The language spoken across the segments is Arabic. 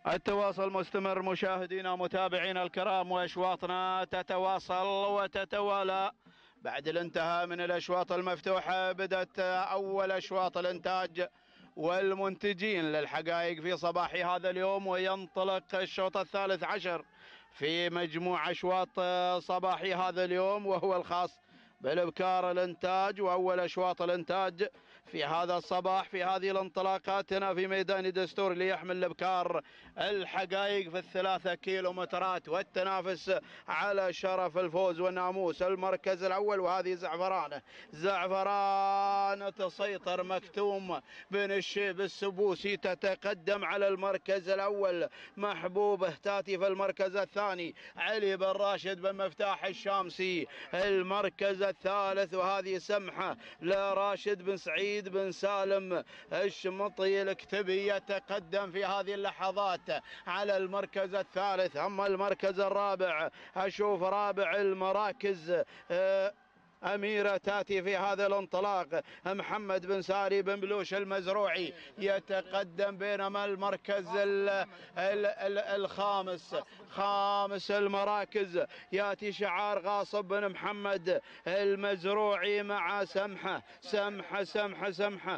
التواصل مستمر مشاهدينا متابعينا الكرام، واشواطنا تتواصل وتتوالى. بعد الانتهاء من الاشواط المفتوحة بدأت اول اشواط الانتاج والمنتجين للحقائق في صباح هذا اليوم، وينطلق الشوط الثالث عشر في مجموع اشواط صباحي هذا اليوم، وهو الخاص بالابكار الانتاج واول اشواط الانتاج في هذا الصباح في هذه الانطلاقات هنا في ميدان دستور ليحمل الابكار الحقائق في الثلاثة كيلومترات، والتنافس على شرف الفوز والناموس. المركز الاول وهذه زعفران تسيطر، مكتوم بن الشيب السبوسي تتقدم على المركز الاول، محبوبه تاتي في المركز الثاني، علي بن راشد بن مفتاح الشامسي المركز الثالث، وهذه سمحه لراشد بن سعيد بن سالم الشمطي الكتبي يتقدم في هذه اللحظات على المركز الثالث. اما المركز الرابع اشوف رابع المراكز أميرة تأتي في هذا الانطلاق، محمد بن ساري بن بلوش المزروعي يتقدم، بينما المركز الخامس خامس المراكز يأتي شعار غاصب بن محمد المزروعي مع سمحة.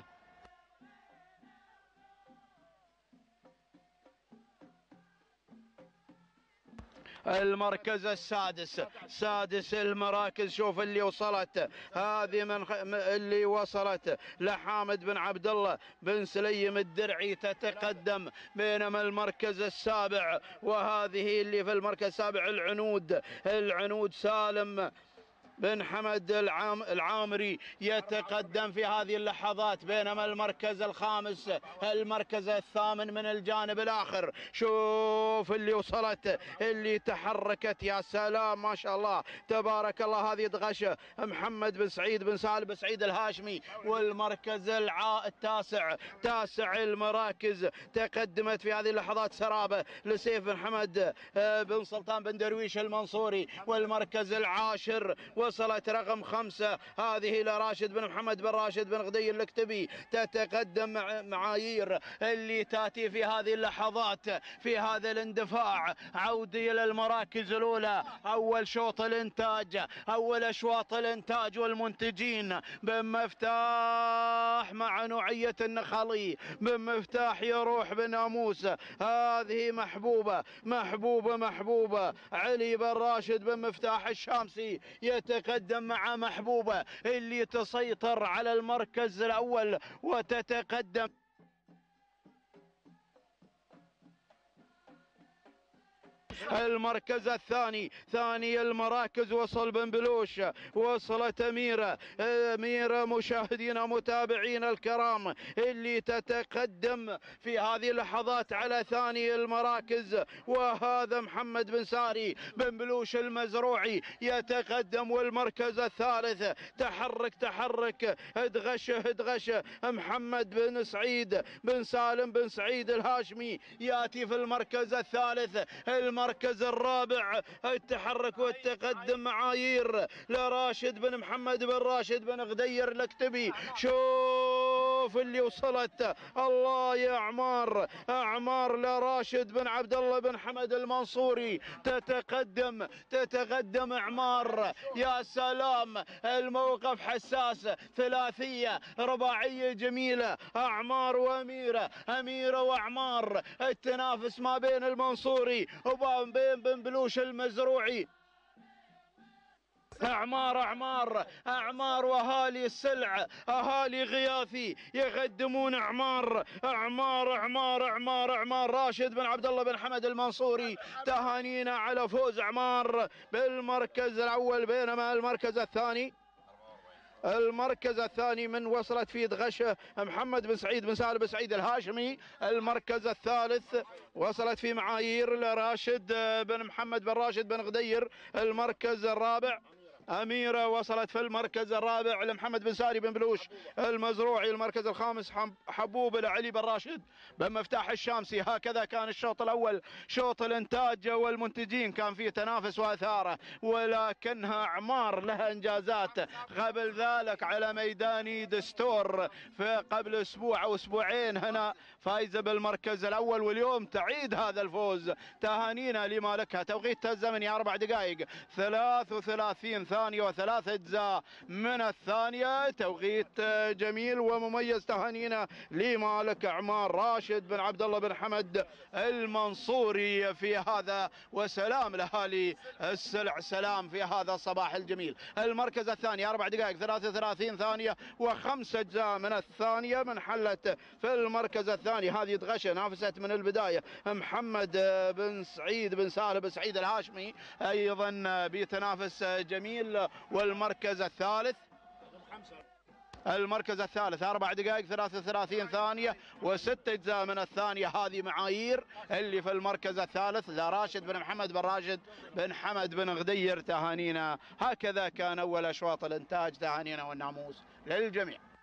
المركز سادس المراكز، شوف اللي وصلت، هذه اللي وصلت لحامد بن عبد الله بن سليم الدرعي تتقدم، بينما المركز السابع وهذه اللي في المركز السابع العنود سالم بن حمد العامري يتقدم في هذه اللحظات، بينما المركز الخامس المركز الثامن من الجانب الآخر، شوف اللي وصلت اللي تحركت، يا سلام ما شاء الله تبارك الله، هذه دغشة محمد بن سعيد بن سالم بن سعيد الهاشمي. والمركز تاسع المراكز تقدمت في هذه اللحظات سرابة لسيف بن حمد بن سلطان بن درويش المنصوري. والمركز العاشر وصلت رقم 5، هذه لراشد بن محمد بن راشد بن غدير الكتبي تتقدم معايير اللي تاتي في هذه اللحظات في هذا الاندفاع. عودي الى المراكز الاولى، اول شوط الانتاج، اول اشواط الانتاج والمنتجين، بن مفتاح مع نوعية النخالي، بن مفتاح يروح بناموس، هذه محبوبة علي بن راشد بن مفتاح الشامسي يتقدم مع محبوبة اللي تسيطر على المركز الأول وتتقدم. المركز الثاني ثاني المراكز وصل بن بلوش، وصلت أميرة مشاهدينا متابعينا الكرام اللي تتقدم في هذه اللحظات على ثاني المراكز، وهذا محمد بن ساري بن بلوش المزروعي يتقدم. والمركز الثالث تحرك ادغشه محمد بن سعيد بن سالم بن سعيد الهاشمي ياتي في المركز الثالث. المركز الرابع التحرك والتقدم معايير لراشد بن محمد بن راشد بن غدير الكتبي، شوف اللي وصلت، الله يا اعمار لراشد بن عبد الله بن حمد المنصوري تتقدم اعمار، يا سلام الموقف حساس، ثلاثية رباعية جميلة، اعمار اميرة واعمار، التنافس ما بين المنصوري وبين بن بلوش المزروعي. اعمار واهالي السلع، اهالي غياثي يقدمون اعمار راشد بن عبد الله بن حمد المنصوري، تهانينا على فوز اعمار بالمركز الاول. بينما المركز الثاني من وصلت فيه دغشه محمد بن سعيد بن سالم بن سعيد الهاشمي. المركز الثالث وصلت فيه معايير لراشد بن محمد بن راشد بن غدير. المركز الرابع أميرة وصلت في المركز الرابع لمحمد بن ساري بن بلوش المزروعي. المركز الخامس حبوب العلي بن راشد بن مفتاح الشامسي. هكذا كان الشوط الأول شوط الإنتاج والمنتجين، كان فيه تنافس وأثارة، ولكنها أعمار لها إنجازات قبل ذلك على ميدان دستور في قبل أسبوع أو أسبوعين هنا فايزة بالمركز الأول، واليوم تعيد هذا الفوز. تهانينا لمالكها. توقيت الزمني 4 دقائق 33 ثانية و3 أجزاء من الثانية. توقيت جميل ومميز. تهانينا لمالك أعمار راشد بن عبد الله بن حمد المنصوري في هذا، وسلام لأهالي السلع سلام في هذا الصباح الجميل. المركز الثاني 4 دقائق 33 ثانية و5 أجزاء من الثانية من حلت في المركز الثاني. هذه دغشة نافست من البداية محمد بن سعيد بن سالم بن سعيد الهاشمي أيضا بيتنافس جميل. والمركز الثالث 4 دقائق 33 ثانية و6 أجزاء من الثانية. هذه معايير اللي في المركز الثالث لراشد بن محمد بن راشد بن حمد بن غدير. تهانينا. هكذا كان أول أشواط الإنتاج. تهانينا والناموس للجميع.